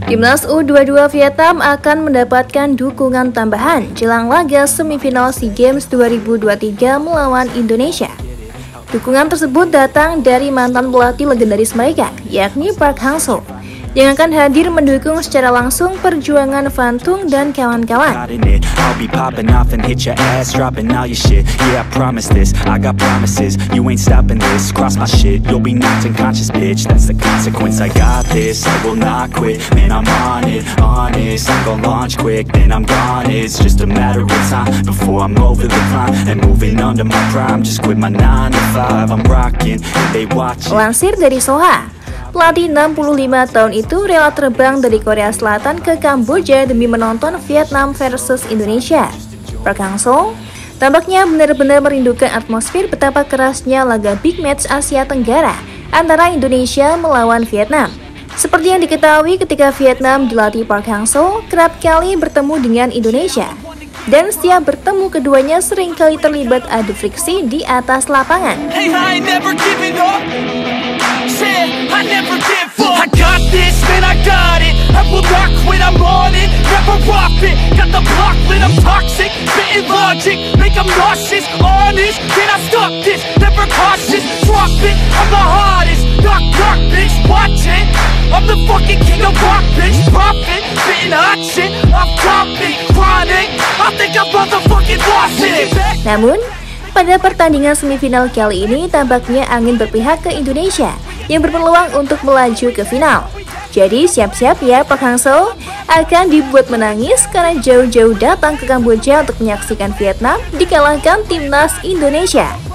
Timnas U22 Vietnam akan mendapatkan dukungan tambahan jelang laga semifinal SEA Games 2023 melawan Indonesia. Dukungan tersebut datang dari mantan pelatih legendaris mereka, yakni Park Hang-seo, yang akan hadir mendukung secara langsung perjuangan Van Tung dan kawan-kawan. Lansir dari Soha, pelatih 65 tahun itu rela terbang dari Korea Selatan ke Kamboja demi menonton Vietnam versus Indonesia. Park Hang-seo tampaknya benar-benar merindukan atmosfer betapa kerasnya laga big match Asia Tenggara antara Indonesia melawan Vietnam. Seperti yang diketahui, ketika Vietnam dilatih Park Hang-seo kerap kali bertemu dengan Indonesia. Dan setiap bertemu keduanya seringkali terlibat adu friksi di atas lapangan. I never give up. I got this, man, I got it. I will not quit, I'm on it. Never off it. Got the block lit, I'm toxic. Spitting logic, make them nauseous. Honest, can I stop this? Never cautious, drop it. I'm the hottest. Knock, knock, bitch, watch it. I'm the fucking king of rock, bitch. Profit, spitting hot shit. I'm topic, chronic. I think I'm motherfucking lost it. Namun, pada pertandingan semifinal kali ini tampaknya angin berpihak ke Indonesia yang berpeluang untuk melaju ke final. Jadi siap-siap ya, Park Hang-seo akan dibuat menangis karena jauh-jauh datang ke Kamboja untuk menyaksikan Vietnam dikalahkan timnas Indonesia.